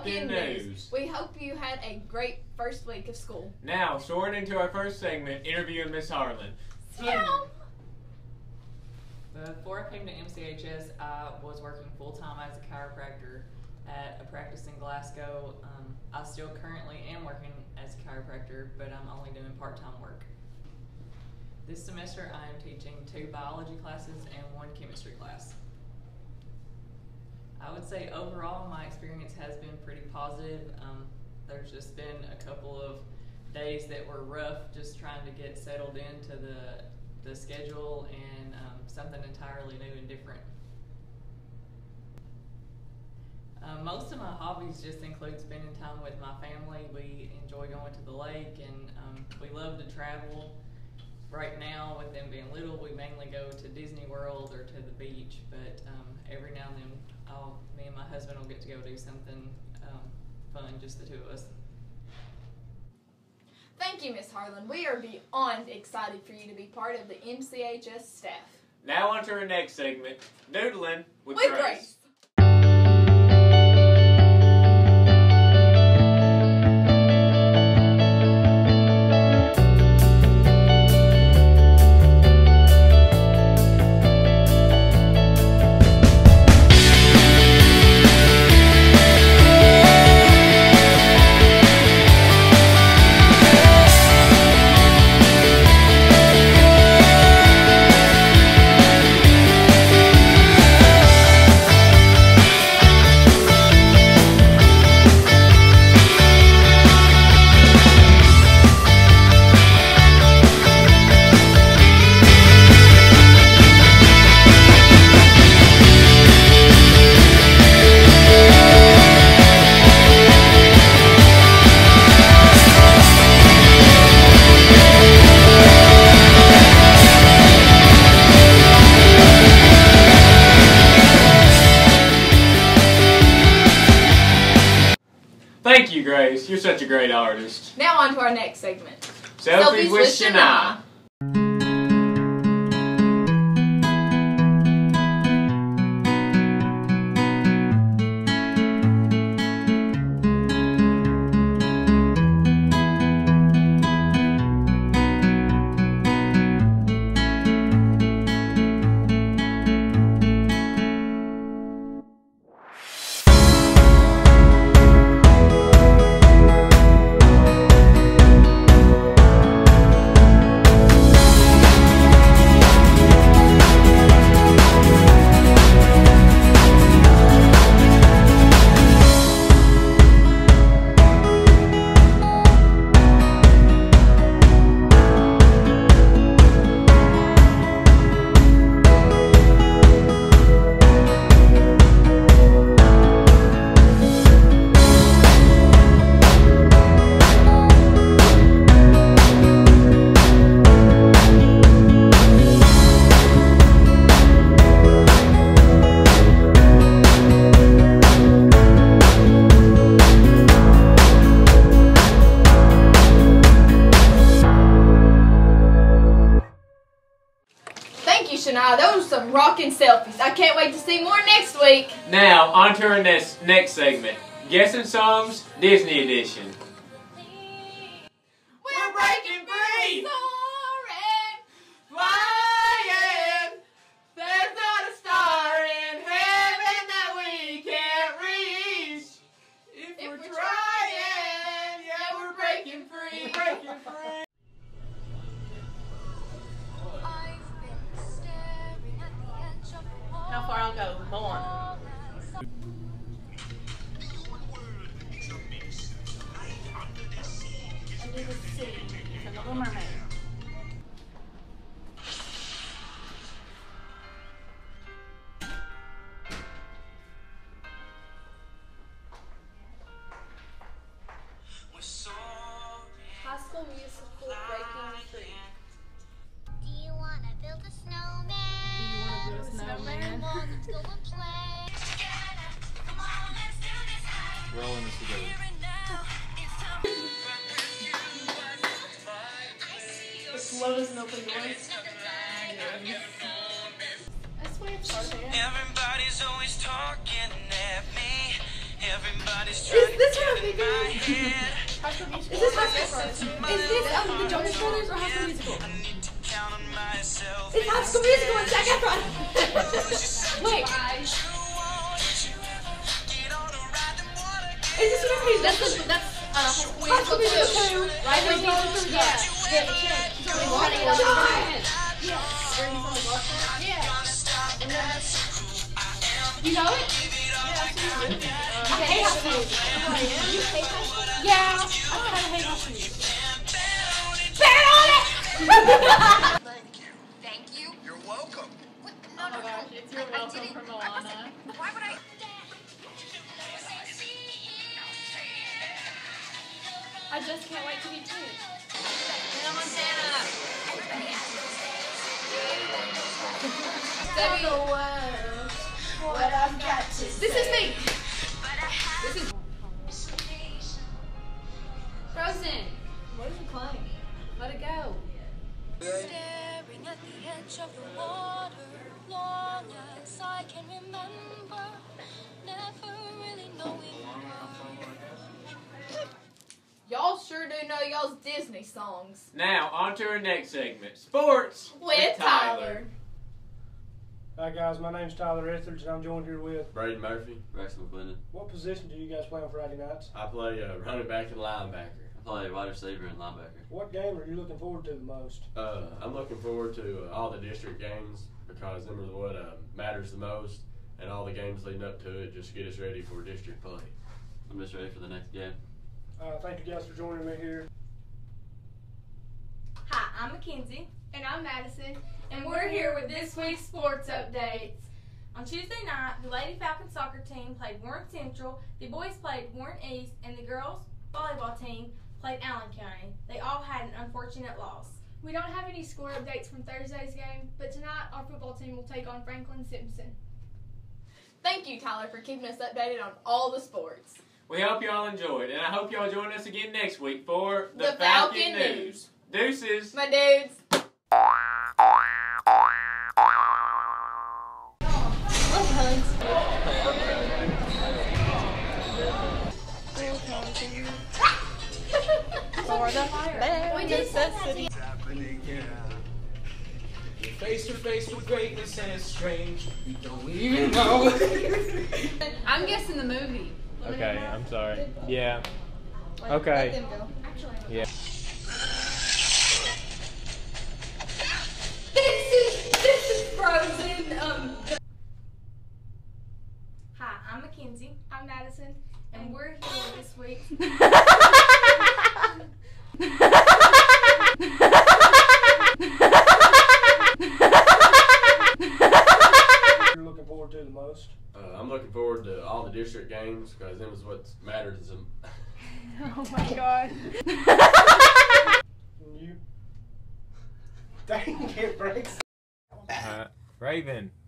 Rockin' News. We hope you had a great first week of school. Now, soaring into our first segment, interviewing Miss Harlan. Before I came to MCHS, I was working full-time as a chiropractor at a practice in Glasgow. I still currently am working as a chiropractor, but I'm only doing part-time work. This semester I am teaching 2 biology classes and 1 chemistry class. I would say overall my experience has been pretty positive. There's just been a couple of days that were rough just trying to get settled into the schedule and something entirely new and different. Most of my hobbies just include spending time with my family. We enjoy going to the lake and we love to travel. Right now, with them being little, we mainly go to Disney World or to the beach, but every now and then me and my husband will get to go do something fun, just the 2 of us. Thank you, Miss Harlan. We are beyond excited for you to be part of the MCHS staff. Now on to our next segment, Noodling with Grace. Thank you, Grace. You're such a great artist. Now on to our next segment. Selfies with Shania. Shania, those are some rockin' selfies. I can't wait to see more next week. Now, on to our next segment. Guessing Songs, Disney Edition. We're breaking free! Soaring, flying. There's not a star in heaven that we can't reach. If we're trying, yeah, we're breaking free. Breaking free. How far I'll go? Go on. Under the sea. It's a Little Mermaid. High School Musical, Breaking Free. Do you want to build a snowman? Do you want to build a snowman? Let's go and play. We're all in this together. The slow doesn't open doors. I swear it's hard to. Everybody's always talking at me. Everybody's Is this what I think my it is? head. Is this High School Musical? Is this the Jonas Brothers or High School Musical? I need to count on myself. It's High School Musical and Zac Efron. Wait, is this what I'm That's High School Musical 2. Right? You know it? I hate High School Musical. You hate High School? Yeah, I kind of hate High School Musical. Bet on it! Thank you. Thank you? You're welcome. What? Oh my gosh, it's your welcome from Moana. Why would I? I just can't wait to be two. Hannah Montana. Everybody What I've got to This is me. This is Frozen. What is it playing? Let it go. staring at the edge of the water, long as I can remember, never really knowing why. Y'all sure do know y'all's Disney songs. Now, on to our next segment. Sports With Tyler. Hi guys, my name's Tyler Etheridge and I'm joined here with. Braden Murphy. Rex McClendon. What position do you guys play on Friday nights? I play running back and linebacker. I play wide receiver and linebacker. What game are you looking forward to the most? I'm looking forward to all the district games because them are what matters the most, and all the games leading up to it just get us ready for district play. I'm just ready for the next game. Thank you guys for joining me here. Hi, I'm Mackenzie. And I'm Madison. And we're here with this week's sports updates. On Tuesday night, the Lady Falcons soccer team played Warren Central, the boys played Warren East, and the girls volleyball team played Allen County. They all had an unfortunate loss. We don't have any score updates from Thursday's game, but tonight our football team will take on Franklin Simpson. Thank you, Tyler, for keeping us updated on all the sports. We hope y'all enjoyed, and I hope y'all join us again next week for The Falcon News. Deuces. My dudes. For the bare necessity. Face to face with greatness and it's strange. You don't even know. I'm guessing the movie. Okay, I'm sorry. Yeah. Let Okay. them go. Yeah. This is Frozen. Hi, I'm Mackenzie. I'm Madison. And we're here with this week's You're looking forward to the most? I'm looking forward to all the district games because them is what matters. Oh my god. And you? Dang, it breaks. Raven.